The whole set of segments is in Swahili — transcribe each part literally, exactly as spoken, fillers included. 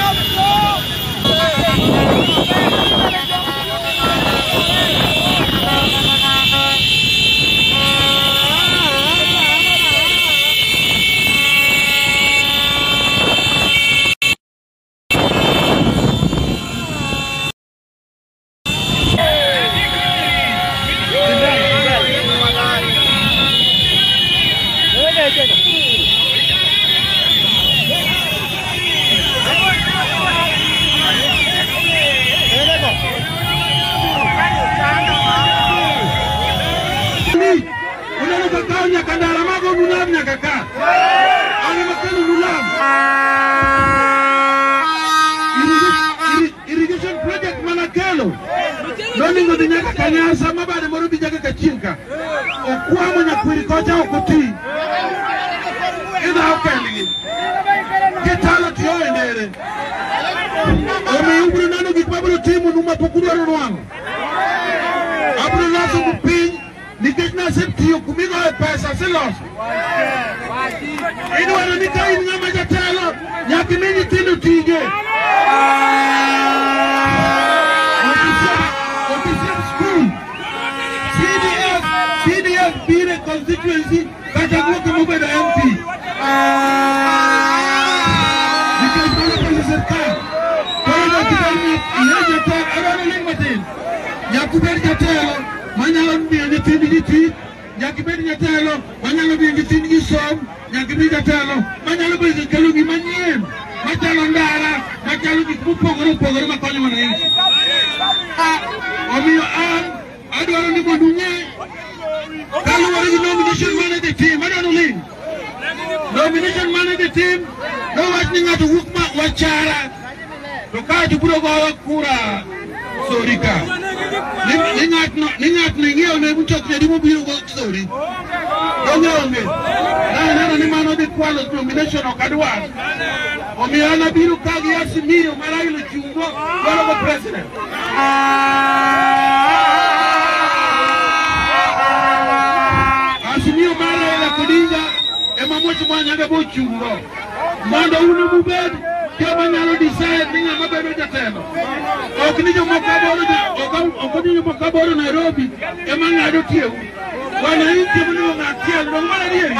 Irrigation project manakelo. Noningo dinyaka kanyasa mabade morubi jaga kachinka. Okuamo nyakwirikocha okuti. Ida okeli. Kitalo tiyo endere. Ome ubru nano gikmabru timu numa pokuru arunuango. Abru naso mupinyi. Nikech nasetiyo kumigo e pesa siloso. Idwaro ni ka in ng'ama jatelo nyaka imi nyithindo tije. Official school. C D F, C D F bire constituency kata kuka mubedo M P. Nikech mana pesa serikali. Koro nyaka iya jatelo, adwaro ling matin. Nyaka ubed jatelo manyalo miyo nyithindgi tich. Nyaka ibed jatelo manyalo miyo nyithindgi som. Nyaka ibed jatelo manyalo bedo kelo gima nyien machalo ndara machalo gik mopogore opogore makonyo wananchi. Omiyo an adwaro ni mondo ung'e kaluwore gi nomination mane dhi tim. Adwaro ling nomination mane dhi tim nowach ni ng'ato wuok ma wachara to ka to biro goyo kura sori ka ni ng'atno ni ng'atno ing'eyo ne mchokne di mobiro go sori onge onge na neno ni mano di kwalo nomination okadwar. Omiyo an abiro ka gi Asimiyo Marailo chungo dwaro go president. Asimiyo Marailo Kodinga ema moch mwanyaga bo chungo mondo uno mubed kama nyalo decide ni ng'ama bedo jatelo. Ok ni jomoko aboro ok ni jomoko aboro Nairobi ema ng'ado tiew. Wananchi mno ng'akiel ndo mara dieri.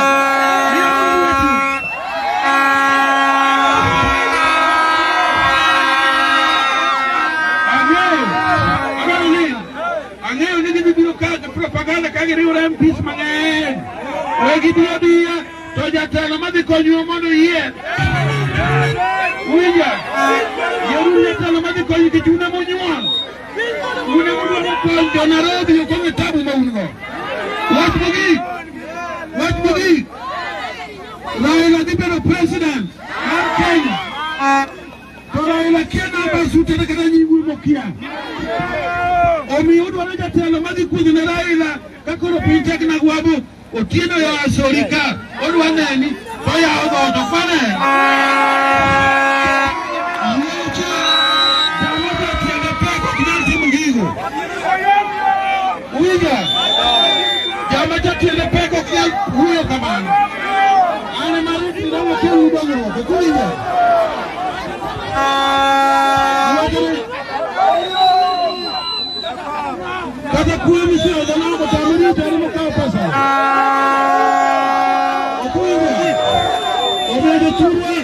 Ang'eyo ni gibiro kaga propaganda kagi riwore M Ps mang'eny. Wegi biya biya to jatelo madhi konyo mondo yie. Winja, yeru jatelo madhi konyo kichuna monyuol. Une mondo konyo Nairobi yukonge tabu maungo. Wach mogik, wach mogik. Raila dhi bedo president mar Kenya. To Raila kia namba sutere kata nyingu mokia. Omiyo udwaro jatelo madhi kudho ne Raila kakoro piny tek na gwabo otieno yo asori ka odwa neni to yawo dhoot ok mane. Yeche jama jatiende pek ok nyal timo gigo. Winja, jama jatiende pek ok nyal wuoyo kamano. Ane maruti ndawo kelu dongruok, ok winja. Kata kuwe misio dhanao matamiri jari mkao pesa. Ok winja, obedo turwa